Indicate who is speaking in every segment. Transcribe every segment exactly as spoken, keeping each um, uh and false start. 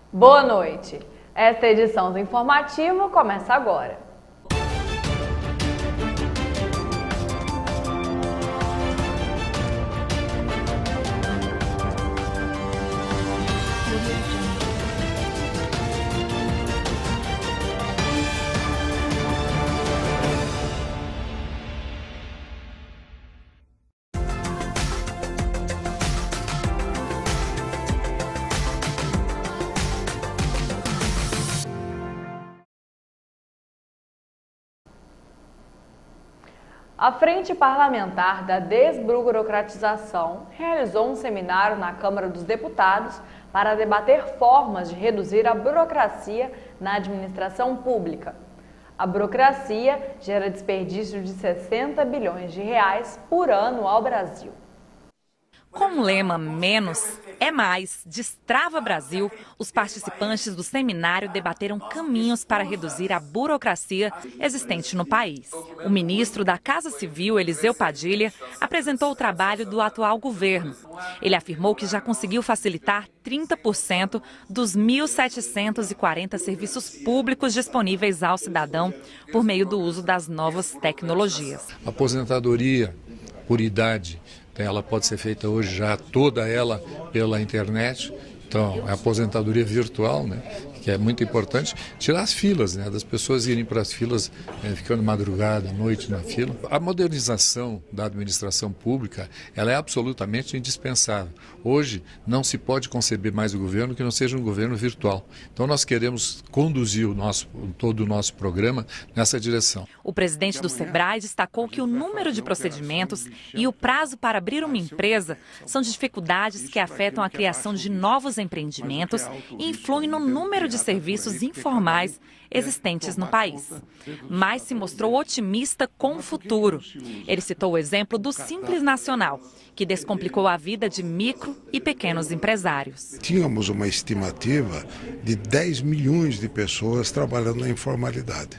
Speaker 1: Boa noite. Esta edição do Informativo começa agora. A Frente Parlamentar da Desburocratização realizou um seminário na Câmara dos Deputados para debater formas de reduzir a burocracia na administração pública. A burocracia gera desperdício de sessenta bilhões de reais por ano ao Brasil.
Speaker 2: Com o lema Menos é Mais, Destrava Brasil, os participantes do seminário debateram caminhos para reduzir a burocracia existente no país. O ministro da Casa Civil, Eliseu Padilha, apresentou o trabalho do atual governo. Ele afirmou que já conseguiu facilitar trinta por cento dos mil setecentos e quarenta serviços públicos disponíveis ao cidadão por meio do uso das novas tecnologias.
Speaker 3: Aposentadoria por idade, ela pode ser feita hoje já toda ela pela internet, então é a aposentadoria virtual, né, que é muito importante. Tirar as filas, né, das pessoas irem para as filas, é, ficando madrugada, à noite na fila. A modernização da administração pública, ela é absolutamente indispensável. Hoje não se pode conceber mais o governo que não seja um governo virtual. Então nós queremos conduzir o nosso, todo o nosso programa nessa direção.
Speaker 2: O presidente do Sebrae destacou que o número de procedimentos e o prazo para abrir uma empresa são dificuldades que afetam a criação de novos empreendimentos e influem no número de serviços informais existentes no país. Mas se mostrou otimista com o futuro. Ele citou o exemplo do Simples Nacional, que descomplicou a vida de micro e pequenos empresários.
Speaker 4: Tínhamos uma estimativa de dez milhões de pessoas trabalhando na informalidade.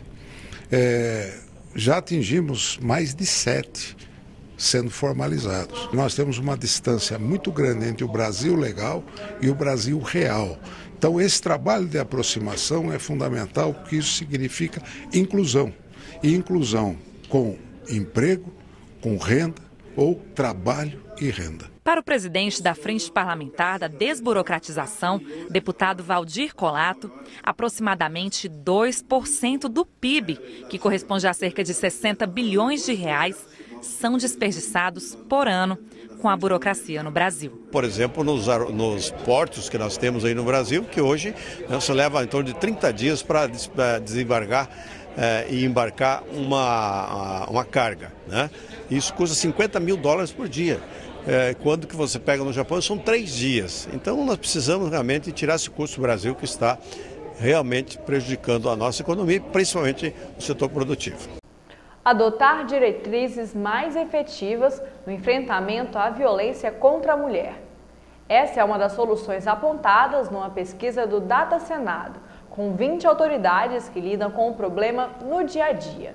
Speaker 4: É, já atingimos mais de sete sendo formalizados. Nós temos uma distância muito grande entre o Brasil legal e o Brasil real. Então esse trabalho de aproximação é fundamental, porque isso significa inclusão. E inclusão com emprego, com renda ou trabalho e renda.
Speaker 2: Para o presidente da Frente Parlamentar da Desburocratização, deputado Valdir Colato, aproximadamente dois por cento do P I B, que corresponde a cerca de sessenta bilhões de reais, são desperdiçados por ano com a burocracia no Brasil.
Speaker 5: Por exemplo, nos, nos portos que nós temos aí no Brasil, que hoje você leva em torno de trinta dias para desembarcar eh, e embarcar uma, uma carga, né? Isso custa cinquenta mil dólares por dia. É, quando que você pega no Japão, são três dias. Então nós precisamos realmente tirar esse custo do Brasil, que está realmente prejudicando a nossa economia, principalmente o setor produtivo.
Speaker 1: Adotar diretrizes mais efetivas no enfrentamento à violência contra a mulher. Essa é uma das soluções apontadas numa pesquisa do Data Senado, com vinte autoridades que lidam com o problema no dia a dia.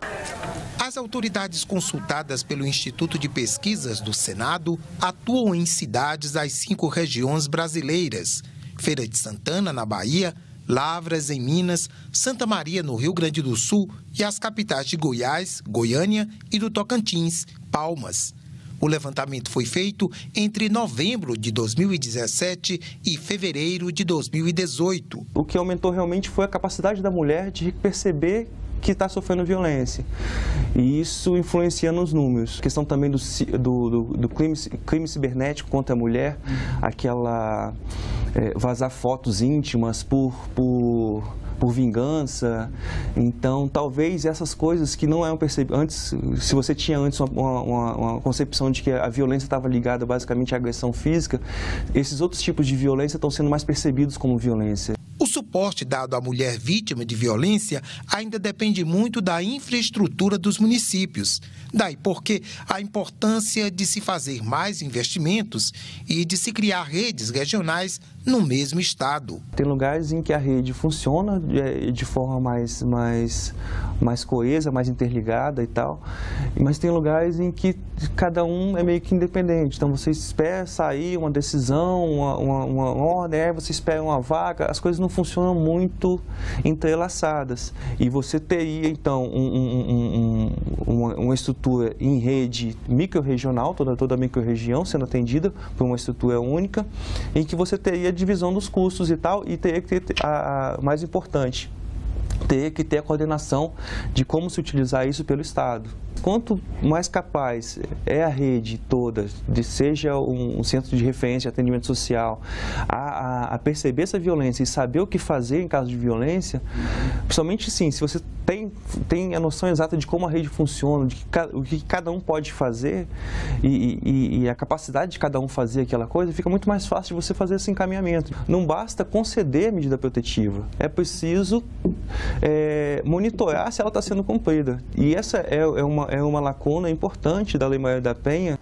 Speaker 6: As autoridades consultadas pelo Instituto de Pesquisas do Senado atuam em cidades das cinco regiões brasileiras: Feira de Santana, na Bahia, Lavras, em Minas, Santa Maria, no Rio Grande do Sul, e as capitais de Goiás, Goiânia e do Tocantins, Palmas. O levantamento foi feito entre novembro de dois mil e dezessete e fevereiro de dois mil e dezoito.
Speaker 7: O que aumentou realmente foi a capacidade da mulher de perceber que está sofrendo violência. E isso influencia nos números. A questão também do, do, do, do crime, crime cibernético contra a mulher, aquela é, vazar fotos íntimas por, por, por vingança. Então, talvez essas coisas que não eram percebidas antes, se você tinha antes uma, uma, uma concepção de que a violência estava ligada basicamente à agressão física, esses outros tipos de violência estão sendo mais percebidos como violência.
Speaker 6: O suporte dado à mulher vítima de violência ainda depende muito da infraestrutura dos municípios. Daí porque a importância de se fazer mais investimentos e de se criar redes regionais no mesmo estado.
Speaker 7: Tem lugares em que a rede funciona de, de forma mais, mais, mais coesa, mais interligada e tal, mas tem lugares em que cada um é meio que independente. Então você espera sair uma decisão, uma, uma, uma ordem, aí você espera uma vaga, as coisas não funcionam muito entrelaçadas. E você teria então um, um, um, uma, uma estrutura em rede micro-regional, toda, toda a micro-região sendo atendida por uma estrutura única, em que você teria a divisão dos custos e tal, e teria que ter a, a mais importante, ter que ter a coordenação de como se utilizar isso pelo Estado. Quanto mais capaz é a rede toda, de seja um, um centro de referência de atendimento social, a, a, a perceber essa violência e saber o que fazer em caso de violência, principalmente sim, se você tem, tem a noção exata de como a rede funciona, de que, o que cada um pode fazer e, e, e a capacidade de cada um fazer aquela coisa, fica muito mais fácil de você fazer esse encaminhamento. Não basta conceder a medida protetiva, é preciso é, monitorar se ela está sendo cumprida. E essa é, é uma é uma lacuna importante da Lei Maria da Penha.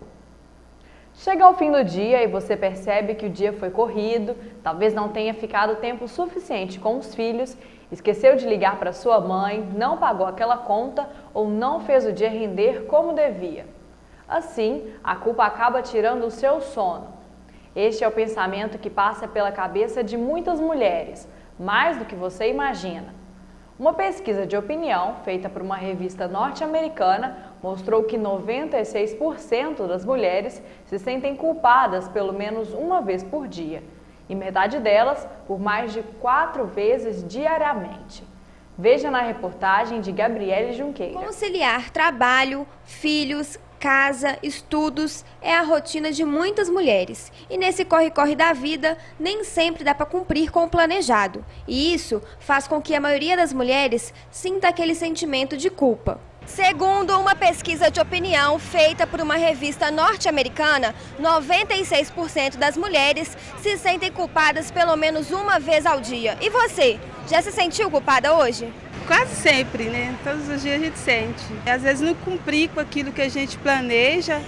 Speaker 1: Chega ao fim do dia e você percebe que o dia foi corrido, talvez não tenha ficado tempo suficiente com os filhos, esqueceu de ligar para sua mãe, não pagou aquela conta ou não fez o dia render como devia. Assim, a culpa acaba tirando o seu sono. Este é o pensamento que passa pela cabeça de muitas mulheres, mais do que você imagina. Uma pesquisa de opinião feita por uma revista norte-americana mostrou que noventa e seis por cento das mulheres se sentem culpadas pelo menos uma vez por dia, e metade delas por mais de quatro vezes diariamente. Veja na reportagem de Gabriele Junqueira.
Speaker 8: Conciliar trabalho, filhos, casa, estudos é a rotina de muitas mulheres. E nesse corre-corre da vida, nem sempre dá para cumprir com o planejado. E isso faz com que a maioria das mulheres sinta aquele sentimento de culpa. Segundo uma pesquisa de opinião feita por uma revista norte-americana, noventa e seis por cento das mulheres se sentem culpadas pelo menos uma vez ao dia. E você, já se sentiu culpada hoje?
Speaker 9: Quase sempre, né? Todos os dias a gente sente. Às vezes não cumprir com aquilo que a gente planeja,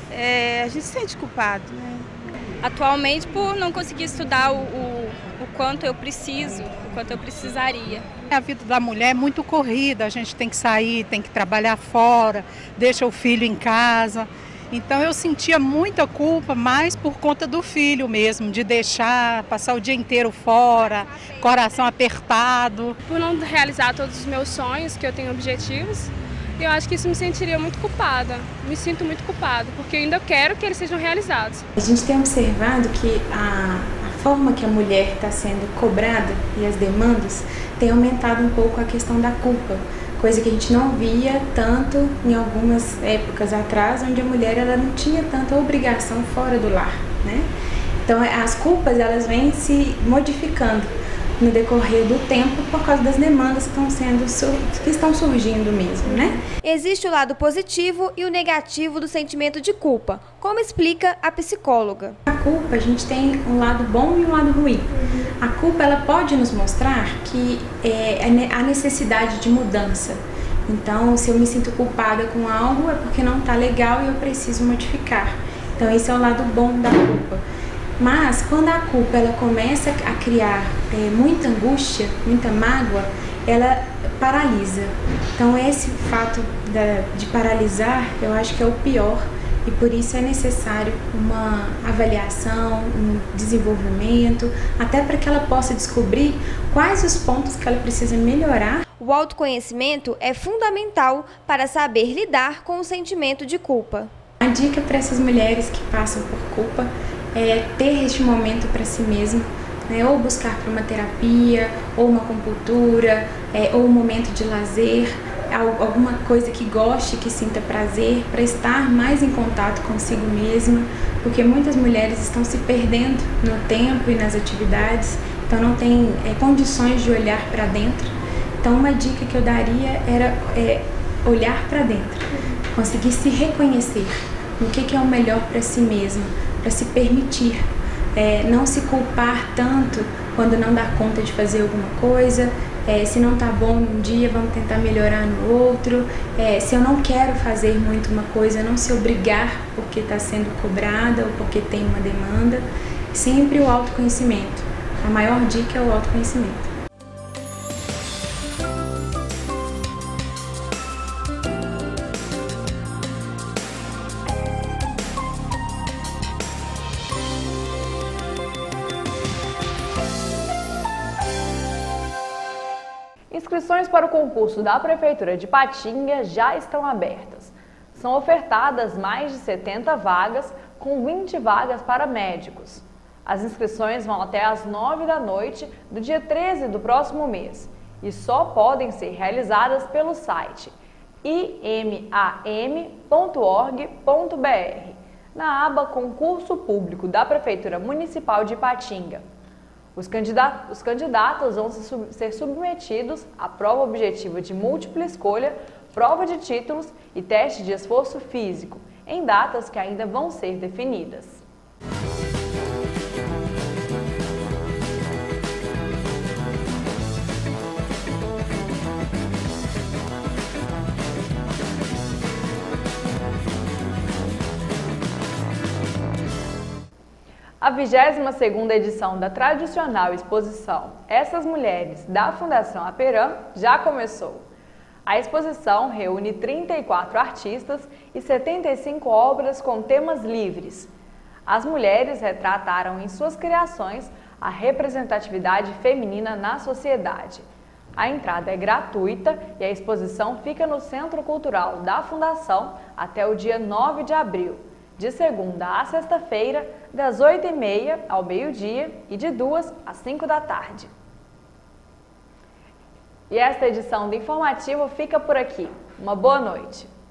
Speaker 9: é, a gente se sente culpado, né?
Speaker 10: Atualmente, por não conseguir estudar o, o, o quanto eu preciso, o quanto eu precisaria.
Speaker 11: A vida da mulher é muito corrida, a gente tem que sair, tem que trabalhar fora, deixa o filho em casa. Então eu sentia muita culpa, mais por conta do filho mesmo, de deixar, passar o dia inteiro fora, coração apertado.
Speaker 10: Por não realizar todos os meus sonhos, que eu tenho objetivos, eu acho que isso me sentiria muito culpada, me sinto muito culpada, porque eu ainda quero que eles sejam realizados.
Speaker 12: A gente tem observado que a, a forma que a mulher está sendo cobrada e as demandas tem aumentado um pouco a questão da culpa. Coisa que a gente não via tanto em algumas épocas atrás, onde a mulher ela não tinha tanta obrigação fora do lar, né? Então as culpas elas vêm se modificando no decorrer do tempo por causa das demandas que estão sendo que estão surgindo mesmo, né?
Speaker 8: Existe o lado positivo e o negativo do sentimento de culpa, como explica a psicóloga.
Speaker 12: A culpa, a gente tem um lado bom e um lado ruim. A culpa ela pode nos mostrar que é, há necessidade de mudança. Então, se eu me sinto culpada com algo é porque não está legal e eu preciso modificar. Então, esse é o lado bom da culpa. Mas, quando a culpa ela começa a criar é, muita angústia, muita mágoa, ela paralisa. Então, esse fato da, de paralisar, eu acho que é o pior. E por isso é necessário uma avaliação, um desenvolvimento, até para que ela possa descobrir quais os pontos que ela precisa melhorar.
Speaker 8: O autoconhecimento é fundamental para saber lidar com o sentimento de culpa.
Speaker 12: A dica para essas mulheres que passam por culpa é ter este momento para si mesma, né? Ou buscar por uma terapia, ou uma acupuntura, é, ou um momento de lazer, alguma coisa que goste, que sinta prazer, para estar mais em contato consigo mesma, porque muitas mulheres estão se perdendo no tempo e nas atividades, então não tem é, condições de olhar para dentro. Então uma dica que eu daria era é, olhar para dentro, conseguir se reconhecer no que, que é o melhor para si mesma, para se permitir, é, não se culpar tanto quando não dá conta de fazer alguma coisa. É, se não tá bom num dia, vamos tentar melhorar no outro. É, se eu não quero fazer muito uma coisa, não se obrigar porque está sendo cobrada ou porque tem uma demanda. Sempre o autoconhecimento. a maior dica é o autoconhecimento.
Speaker 1: Inscrições para o concurso da Prefeitura de Patinga já estão abertas. São ofertadas mais de setenta vagas, com vinte vagas para médicos. As inscrições vão até às nove da noite do dia treze do próximo mês e só podem ser realizadas pelo site i m a m ponto org ponto b r, na aba Concurso Público da Prefeitura Municipal de Patinga. Os candidatos, os candidatos vão ser submetidos à prova objetiva de múltipla escolha, prova de títulos e teste de esforço físico, em datas que ainda vão ser definidas. A vigésima segunda edição da tradicional exposição Essas Mulheres da Fundação Aperam já começou. A exposição reúne trinta e quatro artistas e setenta e cinco obras com temas livres. As mulheres retrataram em suas criações a representatividade feminina na sociedade. A entrada é gratuita e a exposição fica no Centro Cultural da Fundação até o dia nove de abril. De segunda a sexta-feira, das oito e meia ao meio-dia e de duas às cinco da tarde. E esta edição do Informativo fica por aqui. Uma boa noite!